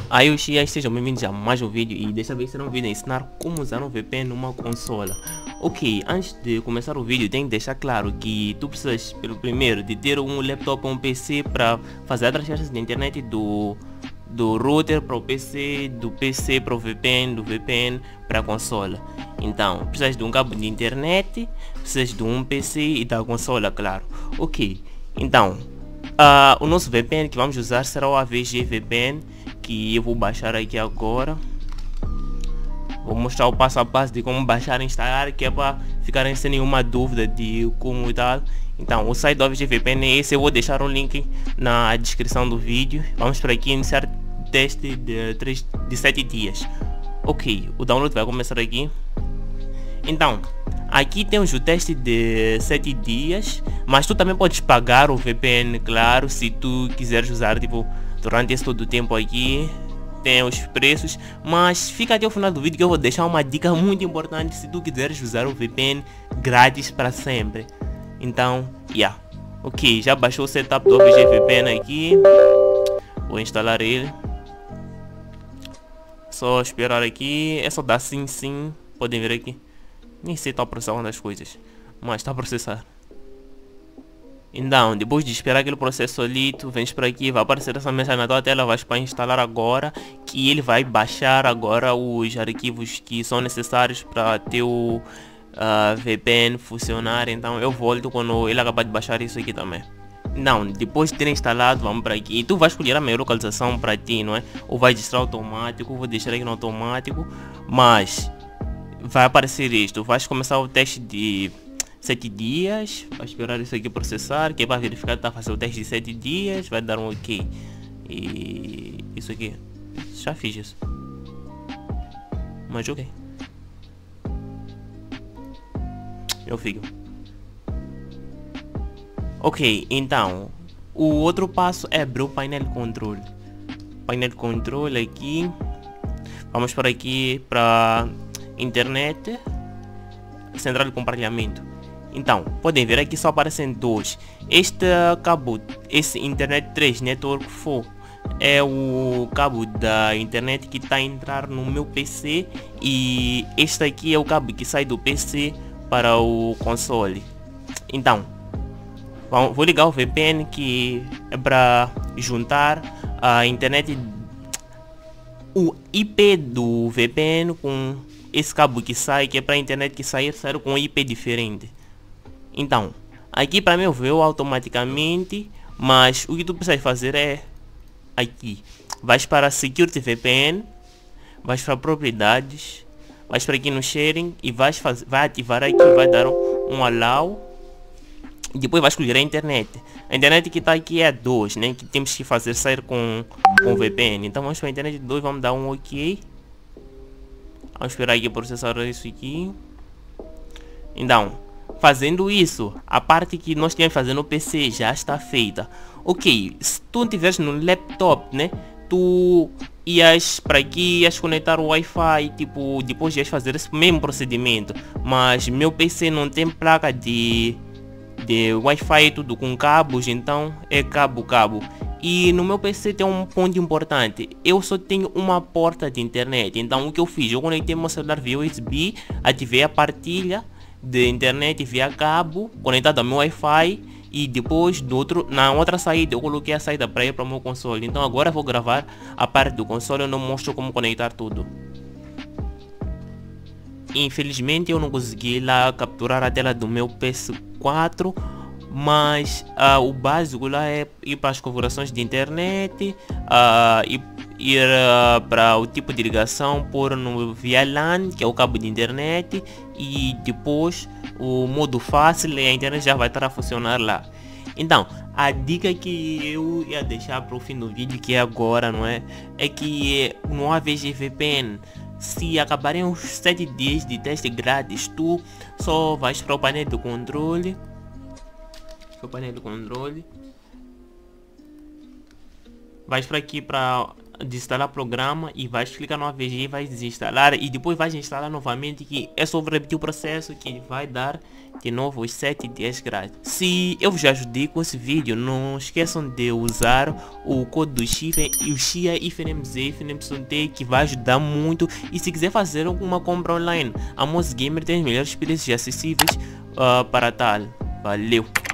Aí os chias, sejam bem-vindos a mais um vídeo e desta vez será um vídeo a ensinar como usar um VPN numa consola. Ok, antes de começar o vídeo tenho que deixar claro que tu precisas, pelo primeiro, de ter um laptop ou um PC para fazer a transferência de internet do router para o PC, do PC para o VPN, do VPN para a consola. Então, precisas de um cabo de internet, precisas de um PC e da consola, claro. Ok, então, o nosso VPN que vamos usar será o AVG VPN, que eu vou baixar aqui agora. Vou mostrar o passo a passo de como baixar e instalar, que é para ficarem sem nenhuma dúvida de como e tal. Então, o site do AVG VPN é esse, eu vou deixar um link na descrição do vídeo. Vamos para aqui iniciar teste de 7 dias. Ok, o download vai começar aqui. Então, aqui temos o teste de 7 dias, mas tu também podes pagar o VPN, claro, se tu quiseres usar tipo durante esse todo o tempo aqui. Tem os preços, mas fica até o final do vídeo que eu vou deixar uma dica muito importante se tu quiseres usar o VPN grátis para sempre. Então, ok, já baixou o setup do AVG VPN aqui. Vou instalar ele. Só esperar aqui, é só dar sim, podem ver aqui. Nem sei tá processando das coisas, mas está a processar. Então, depois de esperar aquele processo ali, tu vens para aqui, vai aparecer essa mensagem na tua tela, vais para instalar agora, que ele vai baixar agora os arquivos que são necessários para ter o VPN funcionar. Então eu volto quando ele acabar de baixar isso aqui também. Não, depois de ter instalado, vamos para aqui e tu vais escolher a melhor localização para ti, não é? Ou vai registrar automático, vou deixar aqui no automático, mas vai aparecer isto, vais começar o teste de 7 dias, vai esperar isso aqui processar, que é para verificar que está fazendo o teste de 7 dias, vai dar um ok. E isso aqui, já fiz isso, mas ok. Meu filho. Ok, então, o outro passo é abrir o painel de controle. Painel de controle aqui, vamos para aqui para internet, central de compartilhamento. Então, podem ver aqui só aparecem dois. Este cabo, esse internet 3 network 4 é o cabo da internet que está a entrar no meu PC, e este aqui é o cabo que sai do PC para o console. Então, vou ligar o VPN, que é para juntar a internet, o IP do VPN com esse cabo que sai, que é para a internet que sair com um IP diferente. Então, aqui para mim veio automaticamente, mas o que tu precisa fazer é aqui, vais para Security VPN, vais para propriedades, vais para aqui no sharing e vai ativar aqui, vai dar um allow. Depois vai escolher a internet. A internet que está aqui é a 2, né? Que temos que fazer sair com o VPN. Então vamos para a internet 2, vamos dar um ok. Vamos esperar aqui processar isso aqui. Então, fazendo isso, a parte que nós tínhamos que fazer no PC já está feita. Ok, se tu estiveres no laptop, né? Tu ias para aqui, ias conectar o Wi-Fi, tipo, depois ias fazer esse mesmo procedimento. Mas meu PC não tem placa de Wi-Fi, tudo com cabos, então é cabo. E no meu PC tem um ponto importante, eu só tenho uma porta de internet. Então o que eu fiz, eu conectei meu celular via USB, ativei a partilha de internet via cabo conectado ao meu Wi-Fi, e depois na outra saída eu coloquei a saída para ir para o meu console. Então agora eu vou gravar a parte do console, eu não mostro como conectar tudo. Infelizmente eu não consegui lá capturar a tela do meu PS4, mas o básico lá é ir para as configurações de internet, ir para o tipo de ligação, pôr no via LAN, que é o cabo de internet, e depois o modo fácil, e a internet já vai estar a funcionar lá. Então, a dica que eu ia deixar para o fim do vídeo, que é agora, não é? É que no AVG VPN, se acabarem os 7 dias de teste grátis, tu só vais para o painel do controle. Vais para aqui para desinstalar o programa e vais clicar numa vez e vai desinstalar e depois vais instalar novamente, que é só repetir o processo que vai dar de novo os 7 dias grátis. Se eu vos ajudei com esse vídeo, não esqueçam de usar o código do Chia e o Chia IFNMZ que vai ajudar muito. E se quiser fazer alguma compra online, a Moz Gamer tem as melhores preços acessíveis para tal. Valeu!